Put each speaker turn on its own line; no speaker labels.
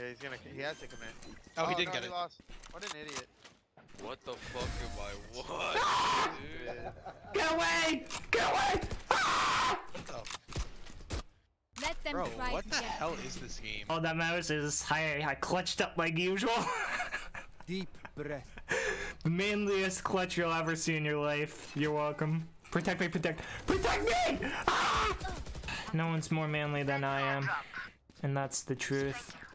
Yeah, he's gonna. He has to commit.
Oh, he didn't
no,
get
he
it.
Lost. What an idiot.
What the fuck am I? What? Dude?
Get away! Get away! Ah!
What the?
Let them
Bro,
try
what the
together.
hell is this game?
All that matters is I clutched up like usual.
Deep breath.
The manliest clutch you'll ever see in your life. You're welcome. Protect me, protect me! Ah! No one's more manly than I am. And that's the truth.